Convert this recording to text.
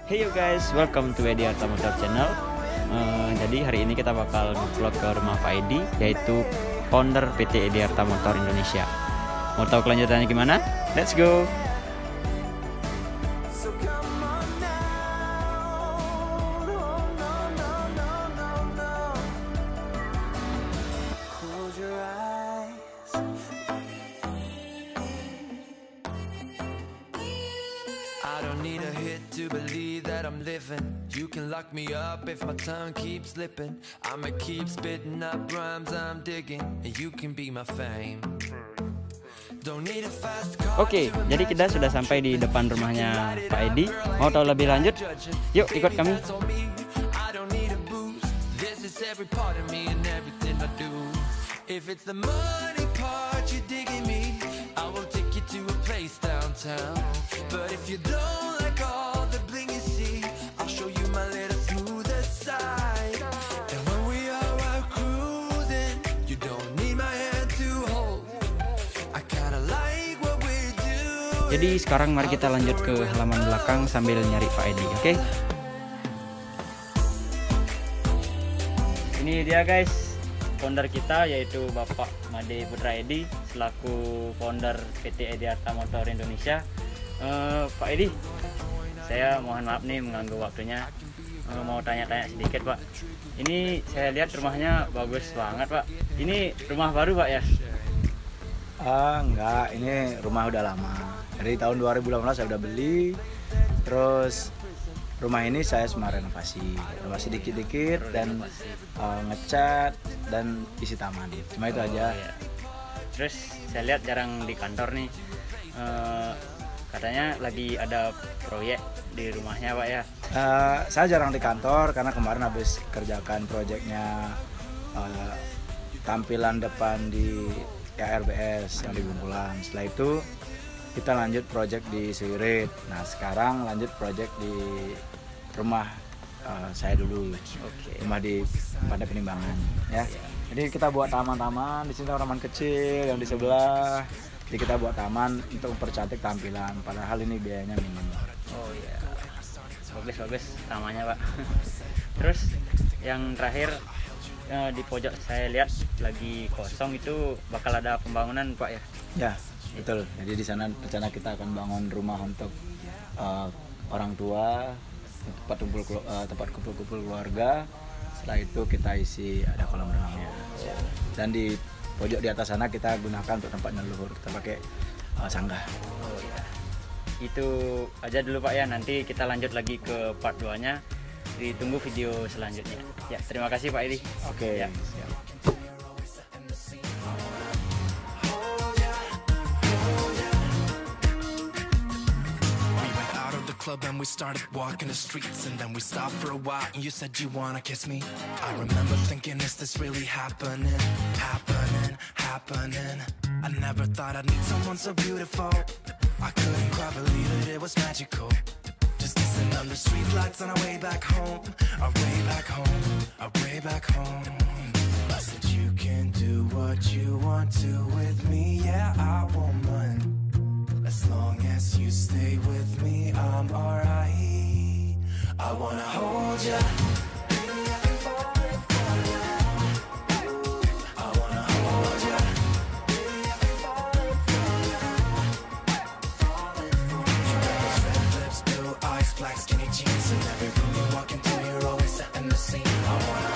Hey you guys, welcome to Edi Arta Motor Channel. Jadi hari ini kita bakal vlog ke rumah Pak Edi, yaitu founder PT Edi Arta Motor Indonesia. Mau tahu kelanjutannya gimana? Let's go. I don't need a hit to believe that I'm living. You can lock me up if my tongue keeps slipping. I'ma keep spitting up rhymes I'm digging, and you can be my fame. Don't need a fast car. Oke, jadi kita sudah sampai di depan rumahnya Pak Edi. Mau tahu lebih lanjut? Yuk ikut kami. I don't need a boost. This is every part of me and everything I do. If it's the money part you're digging me, I will take you to a place downtown. But if you don't like all the bling you see, I'll show you my little smoother side. And when we are out cruising, you don't need my hand to hold. I kinda like what we do. Jadi sekarang mari kita lanjut ke halaman belakang sambil nyari Pak Edi, oke? Ini dia guys, founder kita yaitu Bapak Made Putra Edi selaku founder PT Edi Arta Motor Indonesia. Pak Edi, saya mohon maaf nih mengganggu waktunya. Mau tanya-tanya sedikit Pak. Ini saya lihat rumahnya bagus banget Pak. Ini rumah baru Pak ya? Enggak, ini rumah udah lama. Dari tahun 2018 saya udah beli. Terus rumah ini saya semua renovasi dikit-dikit dan ngecat dan isi taman. Cuma itu aja. Iya. Terus saya lihat jarang di kantor nih. Katanya lagi ada proyek di rumahnya Pak ya? Saya jarang di kantor karena kemarin habis kerjakan proyeknya tampilan depan di RBS yang di Bungkulan. Setelah itu kita lanjut proyek di Siwirit. Nah sekarang lanjut proyek di rumah saya dulu. Oke. Rumah di pada Penimbangan ya. Jadi kita buat taman-taman, di sini taman kecil yang di sebelah. Jadi kita buat taman untuk mempercantik tampilan. Padahal ini biayanya minim. Oh iya, bagus namanya Pak. Terus yang terakhir di pojok saya lihat lagi kosong, itu bakal ada pembangunan Pak ya? Ya betul. Jadi di sana rencana kita akan bangun rumah untuk orang tua, tempat kumpul-kumpul keluarga. Setelah itu kita isi ada kolam renangnya. Dan di pojok di atas sana kita gunakan untuk tempat leluhur, kita pakai sanggah. Oh iya. Itu aja dulu Pak ya, nanti kita lanjut lagi ke part 2-nya. Ditunggu video selanjutnya. Ya, terima kasih Pak Edi. Oke. Ya. Siap. And we started walking the streets, and then we stopped for a while, and you said you wanna kiss me. I remember thinking, is this really happening? I never thought I'd meet someone so beautiful. I couldn't quite believe it was magical. Just kissing under street lights on our way back home. Our way back home. I said you can do what you want to with me, yeah, I won't mind. As long as you stay with me, I'm alright. I wanna hold ya. I wanna hold ya. You got those red lips, blue eyes, black skinny jeans, and every room you walk into, you're always setting the scene. I wanna